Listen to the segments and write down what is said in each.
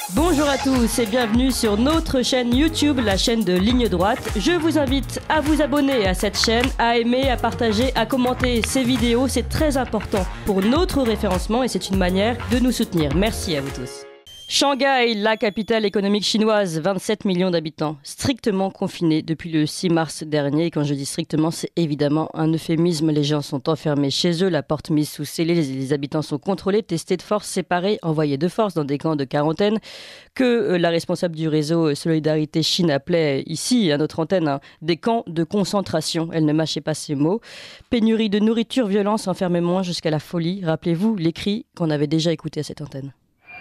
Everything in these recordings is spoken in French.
Bonjour à tous et bienvenue sur notre chaîne YouTube, la chaîne de Ligne Droite. Je vous invite à vous abonner à cette chaîne, à aimer, à partager, à commenter ces vidéos. C'est très important pour notre référencement et c'est une manière de nous soutenir. Merci à vous tous. Shanghai, la capitale économique chinoise, 27 millions d'habitants, strictement confinés depuis le 6 mars dernier. Et quand je dis strictement, c'est évidemment un euphémisme. Les gens sont enfermés chez eux, la porte mise sous scellé, les habitants sont contrôlés, testés de force, séparés, envoyés de force dans des camps de quarantaine que la responsable du réseau Solidarité Chine appelait ici, à notre antenne, des camps de concentration. Elle ne mâchait pas ses mots. Pénurie de nourriture, violence, enfermement jusqu'à la folie. Rappelez-vous les cris qu'on avait déjà écoutés à cette antenne.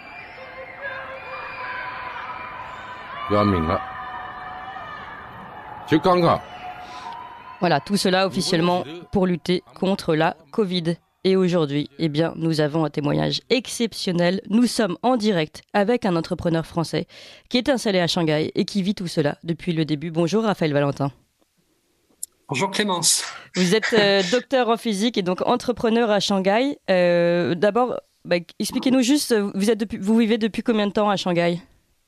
Voilà, tout cela officiellement pour lutter contre la Covid. Et aujourd'hui, nous avons un témoignage exceptionnel. Nous sommes en direct avec un entrepreneur français qui est installé à Shanghai et qui vit tout cela depuis le début. Bonjour Raphaël Valentin. Bonjour Clémence. Vous êtes docteur en physique et donc entrepreneur à Shanghai. D'abord, expliquez-nous juste, vous vivez depuis combien de temps à Shanghai ?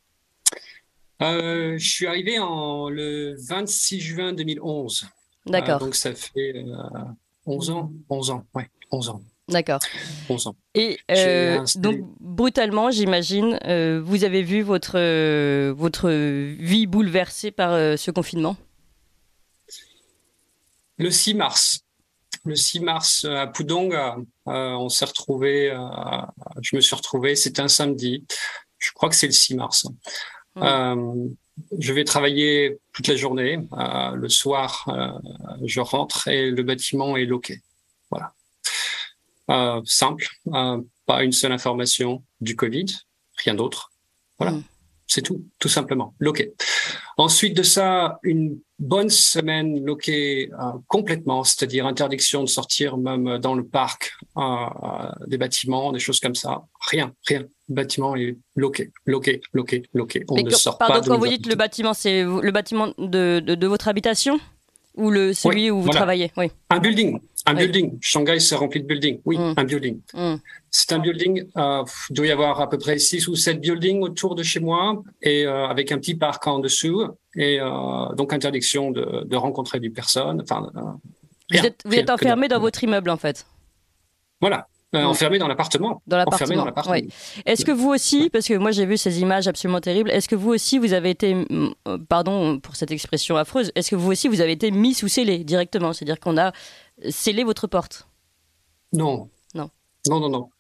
Je suis arrivé le 26 juin 2011. D'accord. Donc ça fait 11 ans. 11 ans. D'accord. 11 ans. Et donc brutalement, j'imagine, vous avez vu votre vie bouleversée par ce confinement ? Le 6 mars. Le 6 mars à Pudong, on s'est retrouvé. Je me suis retrouvé. C'était un samedi. Je crois que c'est le 6 mars. Je vais travailler toute la journée. Le soir, je rentre et le bâtiment est loqué. Voilà. Simple. Pas une seule information du Covid. Rien d'autre. Voilà. C'est tout simplement. Loqué. Ensuite de ça, une bonne semaine loquée complètement, c'est-à-dire interdiction de sortir même dans le parc, des bâtiments, des choses comme ça. Rien. Le bâtiment est loqué. On ne sort pas. Pardon, quand vous dites le bâtiment, c'est le bâtiment de votre habitation ou celui où vous travaillez ? Oui. Un building. Shanghai s'est rempli de buildings. Oui, un building. C'est un building. Il doit y avoir à peu près 6 ou 7 buildings autour de chez moi et avec un petit parc en dessous. Et donc interdiction de rencontrer des personnes. Enfin, vous êtes enfermé dans votre immeuble en fait. Voilà. Enfermé dans l'appartement. Oui. Est-ce que vous aussi, parce que moi j'ai vu ces images absolument terribles, est-ce que vous aussi vous avez été, pardon pour cette expression affreuse, est-ce que vous aussi vous avez été mis sous scellé directement, c'est-à-dire qu'on a scellé votre porte ? Non. Non,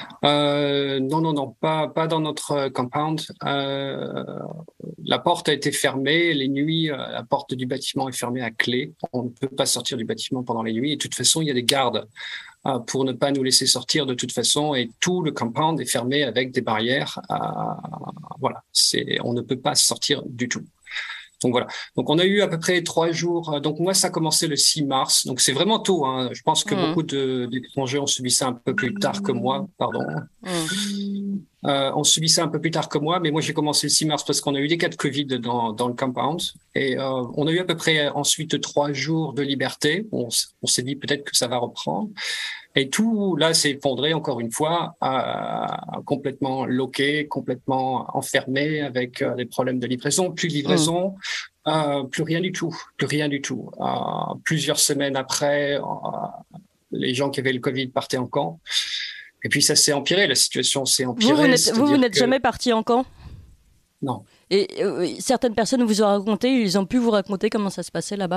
pas dans notre compound. La porte a été fermée les nuits. La porte du bâtiment est fermée à clé. On ne peut pas sortir du bâtiment pendant les nuits. Et de toute façon, il y a des gardes pour ne pas nous laisser sortir de toute façon. Et tout le compound est fermé avec des barrières. Voilà, on ne peut pas sortir du tout. Donc voilà. Donc on a eu à peu près 3 jours. Donc moi ça a commencé le 6 mars. Donc c'est vraiment tôt. Je pense que beaucoup d'étrangers ont subi ça un peu plus tard que moi. On subit ça un peu plus tard que moi, mais moi j'ai commencé le 6 mars parce qu'on a eu des cas de Covid dans le compound et on a eu à peu près ensuite 3 jours de liberté. On s'est dit peut-être que ça va reprendre. Et tout là s'est effondré encore une fois, complètement loqué, complètement enfermé avec des problèmes de livraison, plus de livraison, plus rien du tout. Plusieurs semaines après, les gens qui avaient le Covid partaient en camp. Et puis ça s'est empiré, la situation s'est empirée. Vous n'êtes jamais parti en camp ? Non. Et certaines personnes vous ont raconté, ils ont pu vous raconter comment ça se passait là-bas ?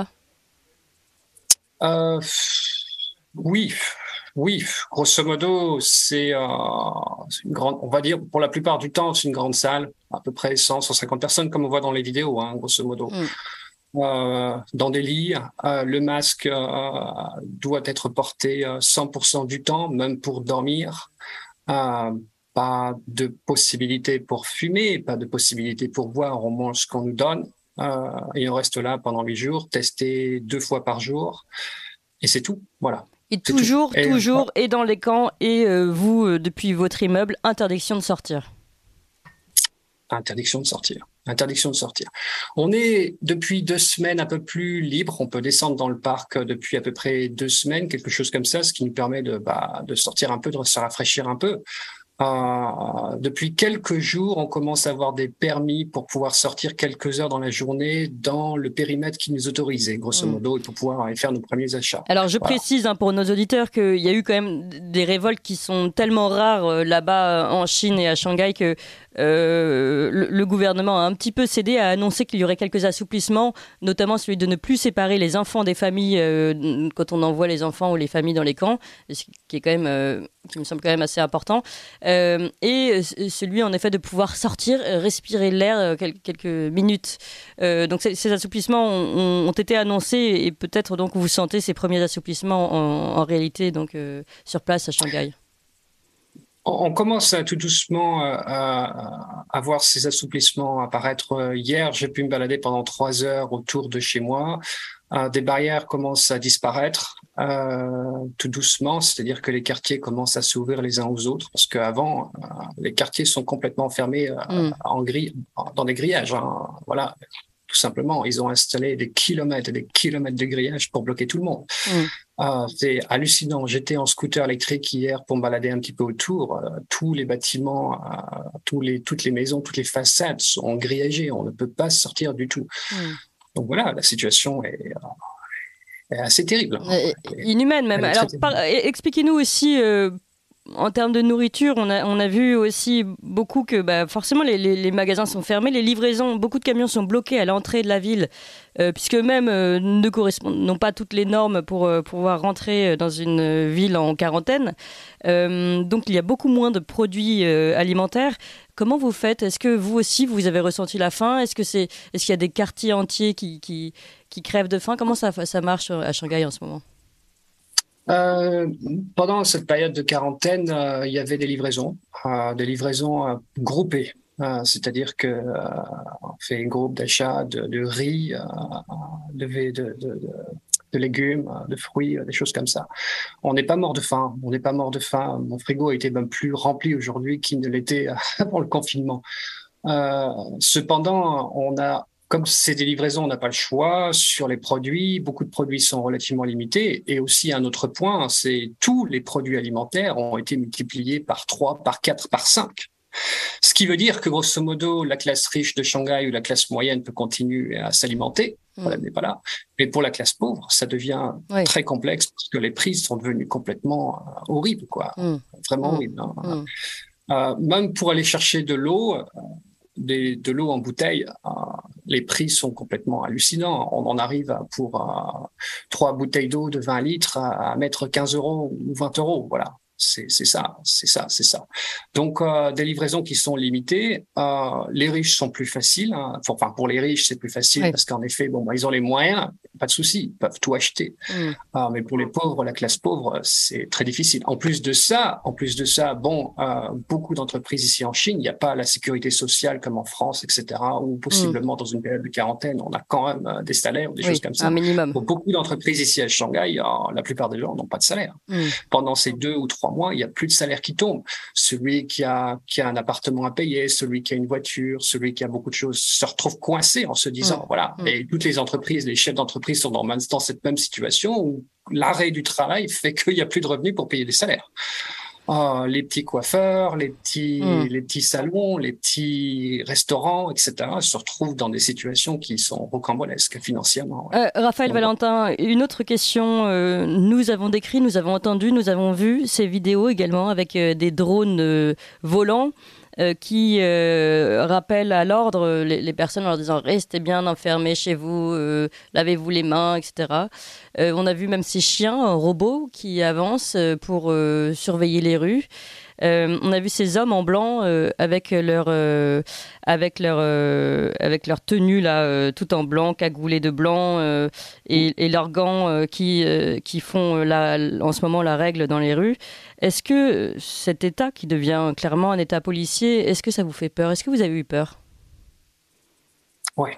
Oui, grosso modo, c'est une grande, on va dire, pour la plupart du temps, c'est une grande salle, à peu près 100-150 personnes, comme on voit dans les vidéos, grosso modo. Dans des lits, le masque doit être porté 100% du temps, même pour dormir. Pas de possibilité pour fumer, pas de possibilité pour boire, on mange ce qu'on nous donne. Et on reste là pendant 8 jours, testé 2 fois par jour. Et c'est tout, voilà. Et toujours, et dans les camps, et vous, depuis votre immeuble, interdiction de sortir. Interdiction de sortir. On est depuis 2 semaines un peu plus libre. On peut descendre dans le parc depuis à peu près 2 semaines, quelque chose comme ça, ce qui nous permet de sortir un peu, de se rafraîchir un peu. Depuis quelques jours, on commence à avoir des permis pour pouvoir sortir quelques heures dans la journée dans le périmètre qui nous autorisait, grosso modo, et pour pouvoir aller faire nos premiers achats. Alors je précise pour nos auditeurs qu'il y a eu quand même des révoltes qui sont tellement rares là-bas en Chine et à Shanghai que le gouvernement a un petit peu cédé, a annoncé qu'il y aurait quelques assouplissements, notamment celui de ne plus séparer les enfants des familles quand on envoie les enfants ou les familles dans les camps, ce qui est quand même, qui me semble quand même assez important, et celui en effet de pouvoir sortir, respirer l'air quelques minutes. Donc ces assouplissements ont été annoncés et peut-être donc vous sentez ces premiers assouplissements en réalité donc sur place à Shanghai. On commence tout doucement à voir ces assouplissements apparaître. Hier, j'ai pu me balader pendant 3 heures autour de chez moi. Des barrières commencent à disparaître tout doucement, c'est-à-dire que les quartiers commencent à s'ouvrir les uns aux autres, parce qu'avant, les quartiers sont complètement fermés dans des grillages. Voilà. Tout simplement, ils ont installé des kilomètres et des kilomètres de grillage pour bloquer tout le monde. C'est hallucinant. J'étais en scooter électrique hier pour me balader un petit peu autour. Tous les bâtiments, toutes les maisons, toutes les façades sont grillagées. On ne peut pas sortir du tout. Donc voilà, la situation est assez terrible. Inhumaine même. Alors, expliquez-nous aussi... en termes de nourriture, on a vu aussi beaucoup que forcément les magasins sont fermés, les livraisons, beaucoup de camions sont bloqués à l'entrée de la ville, puisque même n'ont pas toutes les normes pour pouvoir rentrer dans une ville en quarantaine. Donc il y a beaucoup moins de produits alimentaires. Comment vous faites ? Est-ce que vous aussi vous avez ressenti la faim ? Est-ce qu'il y a des quartiers entiers qui crèvent de faim ? Comment ça marche à Shanghai en ce moment ? Pendant cette période de quarantaine, il y avait des livraisons groupées. C'est-à-dire que on fait un groupe d'achat de riz, de légumes, de fruits, des choses comme ça. On n'est pas mort de faim. On n'est pas mort de faim. Mon frigo a été même plus rempli aujourd'hui qu'il ne l'était avant le confinement. Cependant, comme c'est des livraisons, on n'a pas le choix sur les produits. Beaucoup de produits sont relativement limités. Et aussi, un autre point, c'est tous les produits alimentaires ont été multipliés par 3, par 4, par 5. Ce qui veut dire que, grosso modo, la classe riche de Shanghai ou la classe moyenne peut continuer à s'alimenter. Le problème n'est pas là. Mais pour la classe pauvre, ça devient très complexe parce que les prix sont devenus complètement horribles, quoi. Vraiment horribles. Même pour aller chercher de l'eau, de l'eau en bouteille, les prix sont complètement hallucinants. On en arrive pour 3 bouteilles d'eau de 20 litres à mettre 15 euros ou 20 euros. Voilà. C'est ça. Donc, des livraisons qui sont limitées. Les riches sont plus faciles. Enfin, pour les riches, c'est plus facile parce qu'en effet, ils ont les moyens, pas de souci, ils peuvent tout acheter. Mais pour les pauvres, la classe pauvre, c'est très difficile. En plus de ça, beaucoup d'entreprises ici en Chine, il n'y a pas la sécurité sociale comme en France, etc., ou possiblement dans une période de quarantaine, on a quand même des salaires ou des choses comme ça. Un minimum. Pour beaucoup d'entreprises ici à Shanghai, la plupart des gens n'ont pas de salaire. Pendant ces 2 ou 3 mois, il n'y a plus de salaire qui tombe. Celui qui a un appartement à payer, celui qui a une voiture, celui qui a beaucoup de choses se retrouve coincé en se disant, voilà. Et toutes les entreprises, les chefs d'entreprise sont dans cette même situation où l'arrêt du travail fait qu'il n'y a plus de revenus pour payer des salaires. Les petits coiffeurs, les petits salons, les petits restaurants, etc. se retrouvent dans des situations qui sont rocambolesques financièrement. Raphaël Valentin, une autre question. Nous avons décrit, nous avons entendu, nous avons vu ces vidéos également avec des drones volants qui rappellent à l'ordre les personnes en leur disant « Restez bien enfermés chez vous, lavez-vous les mains, etc. » On a vu même ces chiens robots qui avancent pour surveiller les rues. On a vu ces hommes en blanc avec leur tenue là, tout en blanc, cagoulés de blanc et leurs gants qui font en ce moment la règle dans les rues. Est-ce que cet état qui devient clairement un état policier, est-ce que ça vous fait peur ? Est-ce que vous avez eu peur ? Oui.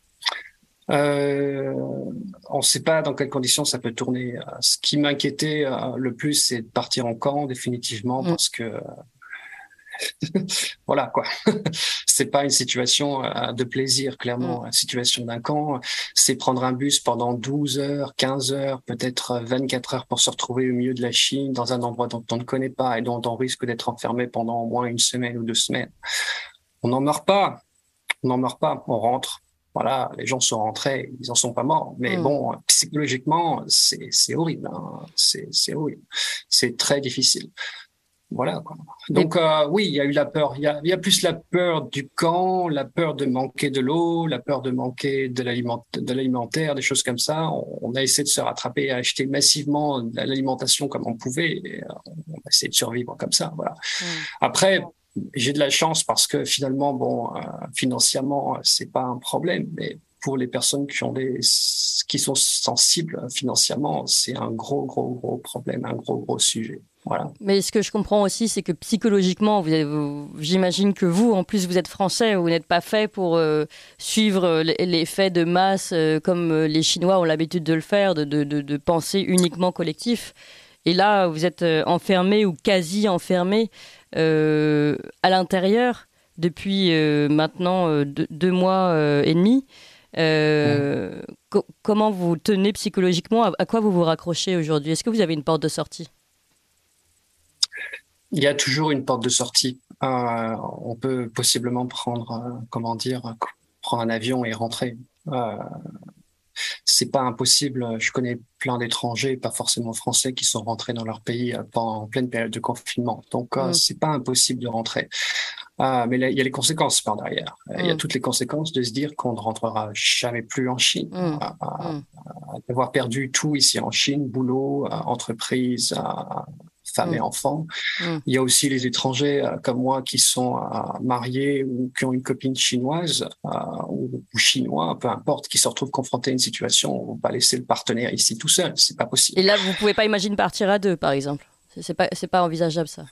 On ne sait pas dans quelles conditions ça peut tourner. Ce qui m'inquiétait le plus, c'est de partir en camp définitivement parce que Voilà quoi. C'est pas une situation de plaisir, clairement. La situation d'un camp, c'est prendre un bus pendant 12 heures, 15 heures, peut-être 24 heures pour se retrouver au milieu de la Chine, dans un endroit dont on ne connaît pas et dont on risque d'être enfermé pendant au moins une semaine ou 2 semaines. On n'en meurt pas. On n'en meurt pas. On rentre. Voilà, les gens sont rentrés, ils en sont pas morts. Mais bon, psychologiquement, c'est horrible. Hein. C'est horrible. C'est très difficile. Voilà, quoi. Donc oui, il y a eu la peur. Il y a plus la peur du camp, la peur de manquer de l'eau, la peur de manquer de l'alimentaire, des choses comme ça. On a essayé de se rattraper et acheter massivement de l'alimentation comme on pouvait. Et, on a essayé de survivre comme ça. Voilà. Après, j'ai de la chance parce que finalement, bon, financièrement, c'est pas un problème, mais pour les personnes qui sont sensibles financièrement, c'est un gros problème, un gros sujet. Voilà. Mais ce que je comprends aussi, c'est que psychologiquement, j'imagine que vous, en plus, vous êtes français, vous n'êtes pas fait pour suivre les faits de masse comme les Chinois ont l'habitude de le faire, de penser uniquement collectif. Et là, vous êtes enfermé ou quasi enfermé à l'intérieur depuis maintenant 2 mois et demi. Comment vous tenez psychologiquement? À quoi vous vous raccrochez aujourd'hui? Est-ce que vous avez une porte de sortie? Il y a toujours une porte de sortie. On peut possiblement prendre un avion et rentrer. C'est pas impossible. Je connais plein d'étrangers, pas forcément français, qui sont rentrés dans leur pays en pleine période de confinement. Donc, c'est pas impossible de rentrer. Mais là, il y a les conséquences par derrière. Il y a toutes les conséquences de se dire qu'on ne rentrera jamais plus en Chine. D'avoir perdu tout ici en Chine, boulot, entreprise, femmes et enfants. Il y a aussi les étrangers comme moi qui sont mariés ou qui ont une copine chinoise ou chinois, peu importe, qui se retrouvent confrontés à une situation où on ne va pas laisser le partenaire ici tout seul. C'est pas possible. Et là, vous pouvez pas imaginer partir à 2, par exemple. C'est pas envisageable, ça.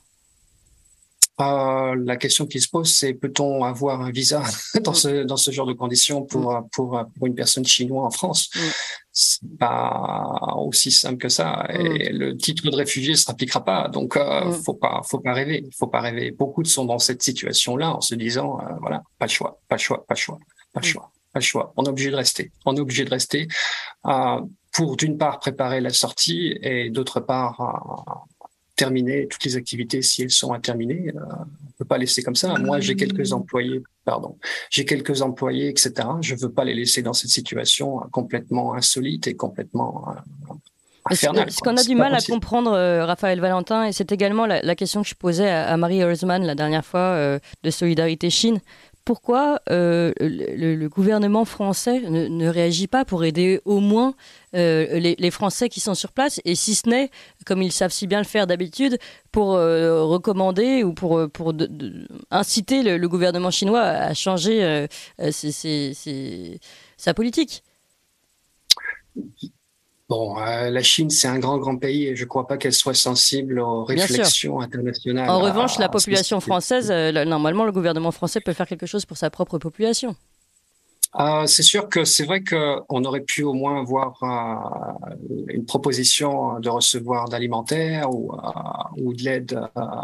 La question qui se pose, c'est peut-on avoir un visa dans ce genre de conditions pour une personne chinoise en France? C'est pas aussi simple que ça. Et le titre de réfugié ne s'appliquera pas. Donc, faut pas rêver. Faut pas rêver. Beaucoup sont dans cette situation-là en se disant, voilà, pas le choix. On est obligé de rester. Pour d'une part préparer la sortie et d'autre part terminer toutes les activités si elles sont à terminer. On peut pas laisser comme ça. Moi, j'ai quelques employés, etc. Je veux pas les laisser dans cette situation complètement insolite et complètement infernale. Ce qu'on a du mal à comprendre, Raphaël Valentin, et c'est également la question que je posais à Marie Herzmann la dernière fois de Solidarité Chine. Pourquoi le gouvernement français ne réagit pas pour aider au moins les Français qui sont sur place, et si ce n'est, comme ils savent si bien le faire d'habitude, pour recommander ou pour inciter le gouvernement chinois à changer sa politique? Bon, la Chine, c'est un grand pays et je ne crois pas qu'elle soit sensible aux réflexions internationales. En revanche, la population française, normalement, le gouvernement français peut faire quelque chose pour sa propre population. C'est sûr que c'est vrai qu'on aurait pu au moins avoir une proposition de recevoir d'alimentaire ou de l'aide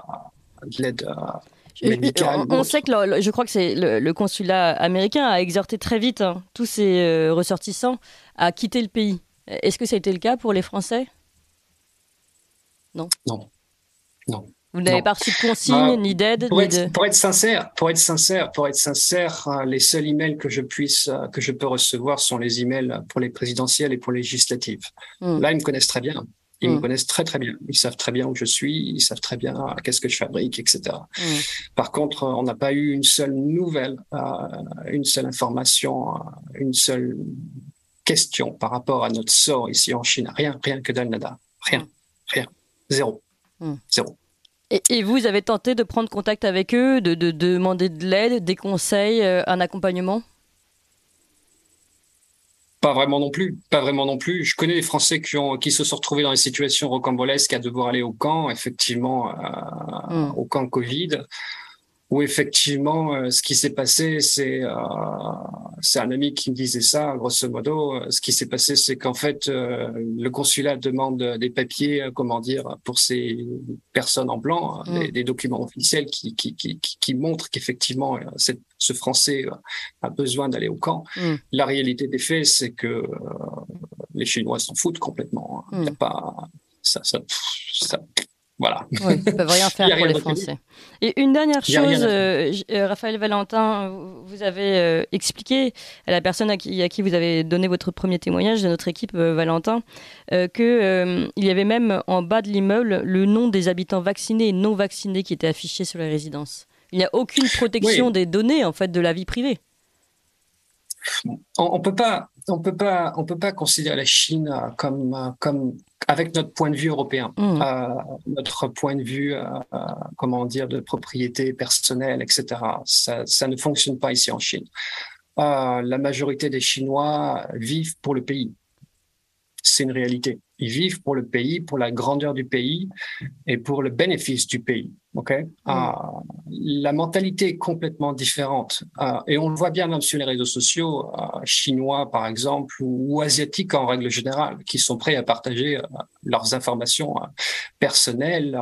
médicale. On sait que je crois que c'est le consulat américain a exhorté très vite tous ses ressortissants à quitter le pays. Est-ce que ça a été le cas pour les Français? Non. Vous n'avez pas reçu de consignes, ni d'aide, Pour être sincère, les seuls emails que je peux recevoir sont les emails pour les présidentielles et pour les législatives. Là, ils me connaissent très bien. Ils me connaissent très très bien. Ils savent très bien où je suis, ils savent très bien qu'est-ce que je fabrique, etc. Par contre, on n'a pas eu une seule nouvelle, une seule information, une seule question par rapport à notre sort ici en Chine. Rien que dalle nada. Rien. Zéro. Et vous avez tenté de prendre contact avec eux, de demander de l'aide, des conseils, un accompagnement? Pas vraiment non plus. Je connais des Français qui se sont retrouvés dans des situations rocambolesques à devoir aller au camp, effectivement, au camp Covid. où effectivement, ce qui s'est passé, c'est un ami qui me disait ça, grosso modo. Ce qui s'est passé, c'est qu'en fait, le consulat demande des papiers, pour ces personnes en blanc, des documents officiels qui montrent qu'effectivement, ce Français a besoin d'aller au camp. La réalité des faits, c'est que les Chinois s'en foutent complètement. Il n'y a pas ça. Voilà. Oui, ils ne peuvent rien faire pour les Français. Et une dernière chose, Raphaël Valentin, vous avez expliqué à la personne à qui vous avez donné votre premier témoignage de notre équipe, Valentin, qu'il y avait même en bas de l'immeuble le nom des habitants vaccinés et non vaccinés qui était affiché sur la résidence. Il n'y a aucune protection des données, en fait, de la vie privée. On peut pas considérer la Chine comme avec notre point de vue européen, notre point de vue, de propriété personnelle, etc. Ça ne fonctionne pas ici en Chine. La majorité des Chinois vivent pour le pays. C'est une réalité. Ils vivent pour le pays, pour la grandeur du pays et pour le bénéfice du pays. Okay? La mentalité est complètement différente. Et on le voit bien même sur les réseaux sociaux, chinois par exemple, ou asiatiques en règle générale, qui sont prêts à partager leurs informations personnelles,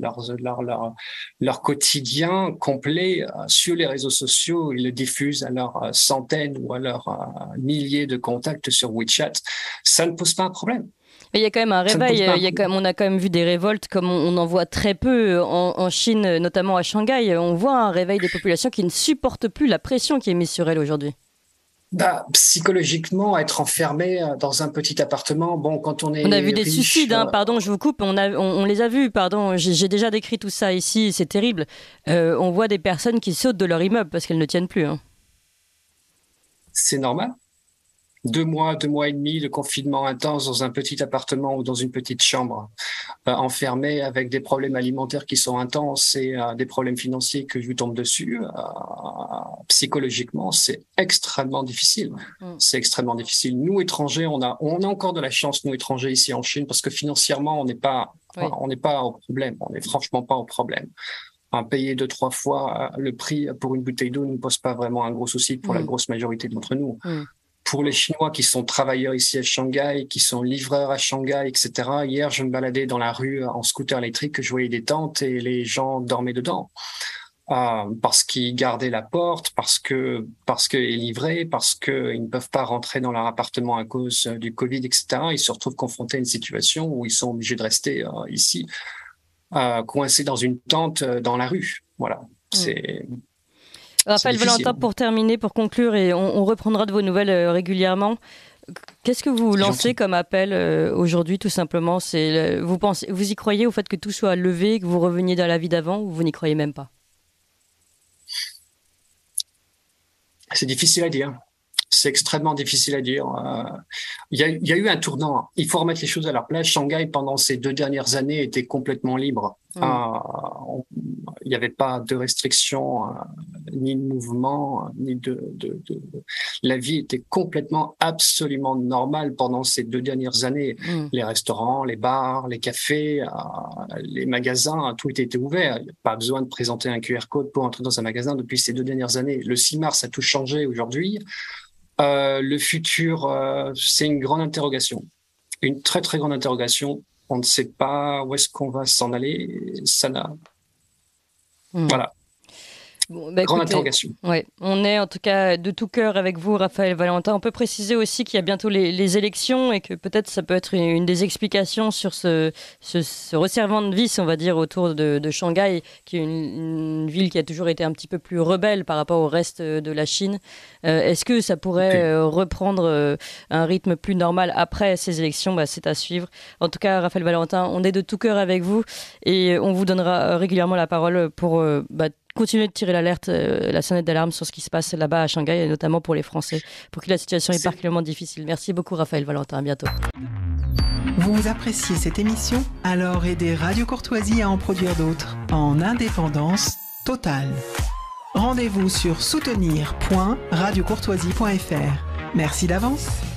leur quotidien complet sur les réseaux sociaux. Ils le diffusent à leurs centaines ou à leurs milliers de contacts sur WeChat. Ça ne pose pas un problème. Mais il y a quand même un réveil, on a quand même vu des révoltes comme on en voit très peu en Chine, notamment à Shanghai. On voit un réveil des populations qui ne supportent plus la pression qui est mise sur elles aujourd'hui. Psychologiquement, être enfermé dans un petit appartement, quand on est On a vu des riche, suicides, pardon, je vous coupe, on les a vus, pardon, j'ai déjà décrit tout ça ici, c'est terrible. On voit des personnes qui sautent de leur immeuble parce qu'elles ne tiennent plus. C'est normal. 2 mois et demi de confinement intense dans un petit appartement ou dans une petite chambre, enfermé avec des problèmes alimentaires qui sont intenses et des problèmes financiers que je vous tombe dessus. Psychologiquement, c'est extrêmement difficile. C'est extrêmement difficile. Nous, étrangers, on a encore de la chance, nous, étrangers, ici en Chine, parce que financièrement, on n'est pas au problème. On n'est franchement pas au problème. Payer 2-3 fois le prix pour une bouteille d'eau ne nous pose pas vraiment un gros souci pour la grosse majorité d'entre nous. Pour les Chinois qui sont travailleurs ici à Shanghai, qui sont livreurs à Shanghai, etc. Hier, je me baladais dans la rue en scooter électrique, je voyais des tentes et les gens dormaient dedans. Parce qu'ils gardaient la porte, parce que est livré, parce qu'ils ne peuvent pas rentrer dans leur appartement à cause du Covid, etc. Ils se retrouvent confrontés à une situation où ils sont obligés de rester ici, coincés dans une tente dans la rue. Voilà. Raphaël Valentin, pour terminer, pour conclure, et on reprendra de vos nouvelles régulièrement. Qu'est-ce que vous lancez comme appel aujourd'hui, tout simplement? Vous y croyez au fait que tout soit levé, que vous reveniez dans la vie d'avant, ou vous n'y croyez même pas? C'est difficile à dire. C'est extrêmement difficile à dire. Il y a eu un tournant. Il faut remettre les choses à leur place. Shanghai, pendant ces 2 dernières années, était complètement libre. Il n'y avait pas de restrictions, ni de mouvement, ni de... La vie était complètement, absolument normale pendant ces 2 dernières années. Les restaurants, les bars, les cafés, les magasins, tout était ouvert. Il n'y a pas besoin de présenter un QR code pour entrer dans un magasin depuis ces 2 dernières années. Le 6 mars a tout changé aujourd'hui. Le futur, c'est une grande interrogation. Une très, très grande interrogation. On ne sait pas où est-ce qu'on va s'en aller. Voilà. Grande interrogation. Ouais, on est en tout cas de tout cœur avec vous, Raphaël Valentin. On peut préciser aussi qu'il y a bientôt les élections et que peut-être ça peut être une des explications sur ce resserrement de vis, on va dire, autour de Shanghai, qui est une ville qui a toujours été un petit peu plus rebelle par rapport au reste de la Chine. Est-ce que ça pourrait reprendre un rythme plus normal après ces élections? C'est à suivre. En tout cas, Raphaël Valentin, on est de tout cœur avec vous et on vous donnera régulièrement la parole pour continuer de tirer la sonnette d'alarme sur ce qui se passe là-bas à Shanghai, et notamment pour les Français, pour qui la situation est particulièrement difficile. Merci beaucoup, Raphaël Valentin. À bientôt. Vous appréciez cette émission? Alors aidez Radio Courtoisie à en produire d'autres, en indépendance totale. Rendez-vous sur soutenir.radiocourtoisie.fr. Merci d'avance.